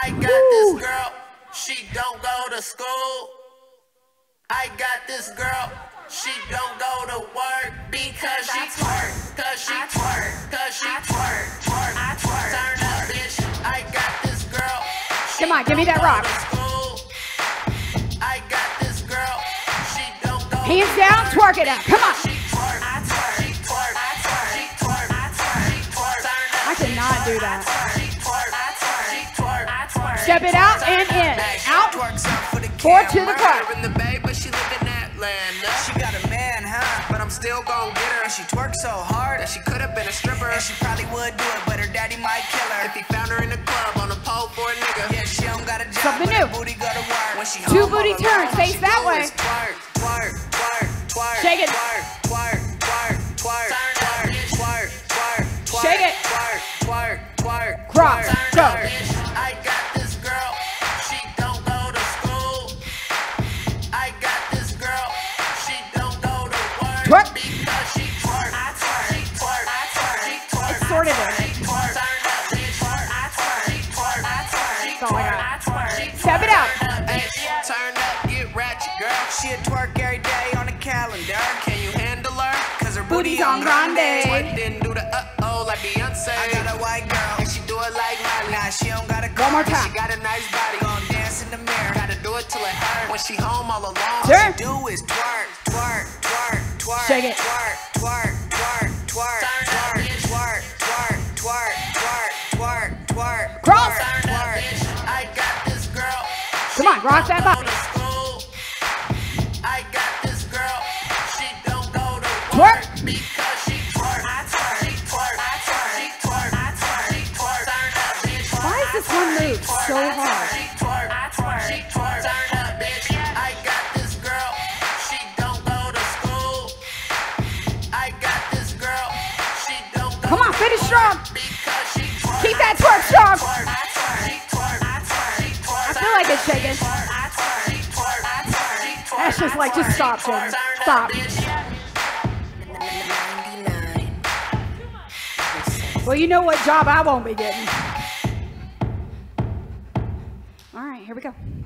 I got this girl, she don't go to school. I got this girl, she don't go to work because she twerk, cause she twerk, cause she twerk, twerk, twerk. Turn up, bitch. I got this girl. Come on, give me that rock. I got this girl, she don't go. Hands down, twerk it out. Come on. I cannot do that. Step it out and in. Out. 4 to the front. She got a man, huh? But I'm still gon' get her. And she twerks so hard that she could have been a stripper. And she probably would do it, but her daddy might kill her. If he found her in the club on a pole for a nigga. Yeah, she don't got a job. Something new. Booty go to work. When she 2 booty turns. Face that way. Twerk, twerk, twerk, twerk. Shake it. Twerk, twerk, twerk, twerk, twerk, twerk, twerk, twerk. Shake it. Twerk, twerk, twerk. Cross. Go. I got this girl. She don't go to school. I got this girl. She don't go to work. Twerk. Because she twerk. I twerk. She twerk. I twerk. She twerk. It's sort of it. She twerk. Turn up, bitch. Twerk. I twerk. She twerk. I twerk. She twerk. I twerk. Step it out. Turn up, get ratchet, girl. She a twerk every day on the calendar. Can you handle her? Cause her Booty's on grande. Twerk didn't do the uh-oh like Beyonce. I got a white girl and she do it like Miley. Nah, she don't got a car. One more time. She got a nice body. Gon' dance in the mirror. Gotta do it till it hurt. When she home all alone, all Turn. she do is twerk, twerk, twerk, twerk. Shake it. Twerk, twerk, twerk, twerk, twerk, twerk, twerk, twerk, twerk, twerk, twerk. Cross. Twerk. I got this girl. Come on, rock that body. I got this girl. She don't go to Twerk. because she twerk. I twerk. She twerk. I twerk. She twerk. I twerk. She twerk. Turn up, bitch. Why is this one move so hard? She twerk. I twerk. She twerk. Turn up, bitch. I got this girl. She don't go to school. I got this girl. She don't go. Come on, finish strong. because she twerk. Keep that twerk strong. I twerk. She twerk. I twerk. She twerk. I feel like it's shaking. That's just like, just stop, Jen. Stop. Well, you know what job I won't be getting. All right, here we go.